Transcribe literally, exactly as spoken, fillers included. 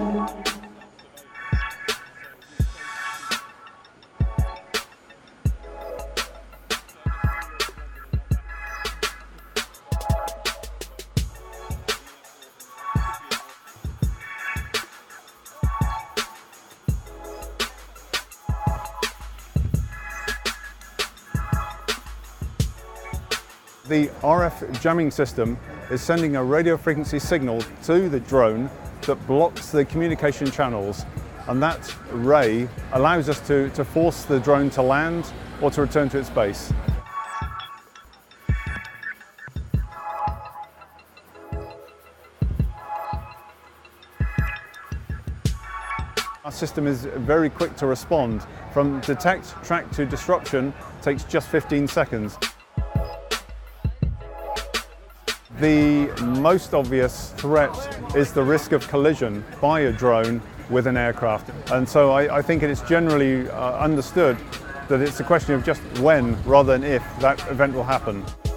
The R F jamming system is sending a radio frequency signal to the drone that blocks the communication channels, and that ray allows us to, to force the drone to land or to return to its base. Our system is very quick to respond. From detect, track to disruption takes just fifteen seconds. The most obvious threat is the risk of collision by a drone with an aircraft. And so I, I think it is generally uh, understood that it's a question of just when rather than if that event will happen.